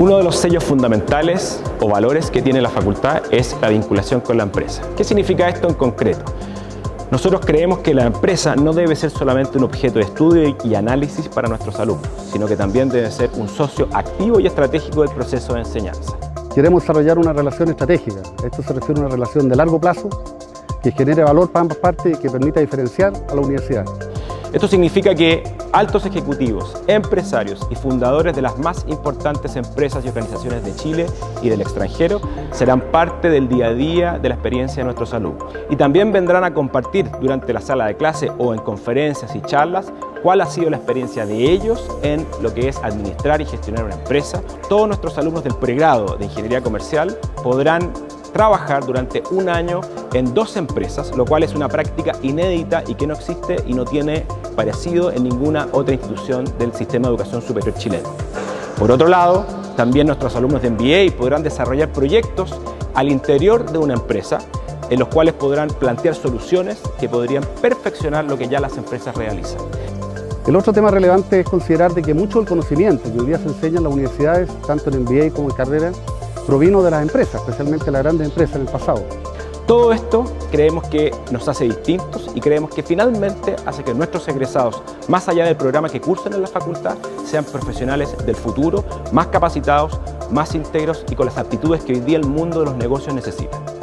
Uno de los sellos fundamentales o valores que tiene la facultad es la vinculación con la empresa. ¿Qué significa esto en concreto? Nosotros creemos que la empresa no debe ser solamente un objeto de estudio y análisis para nuestros alumnos, sino que también debe ser un socio activo y estratégico del proceso de enseñanza. Queremos desarrollar una relación estratégica. Esto se refiere a una relación de largo plazo que genere valor para ambas partes y que permita diferenciar a la universidad. Esto significa que altos ejecutivos, empresarios y fundadores de las más importantes empresas y organizaciones de Chile y del extranjero serán parte del día a día de la experiencia de nuestros alumnos. Y también vendrán a compartir durante la sala de clase o en conferencias y charlas cuál ha sido la experiencia de ellos en lo que es administrar y gestionar una empresa. Todos nuestros alumnos del pregrado de Ingeniería Comercial podrán trabajar durante un año en 2 empresas, lo cual es una práctica inédita y que no existe y no tiene parecido en ninguna otra institución del sistema de educación superior chileno. Por otro lado, también nuestros alumnos de MBA podrán desarrollar proyectos al interior de una empresa en los cuales podrán plantear soluciones que podrían perfeccionar lo que ya las empresas realizan. El otro tema relevante es considerar de que mucho del conocimiento que hoy día se enseña en las universidades, tanto en MBA como en carrera, provino de las empresas, especialmente las grandes empresas en el pasado. Todo esto creemos que nos hace distintos y creemos que finalmente hace que nuestros egresados, más allá del programa que cursan en la facultad, sean profesionales del futuro, más capacitados, más íntegros y con las aptitudes que hoy día el mundo de los negocios necesita.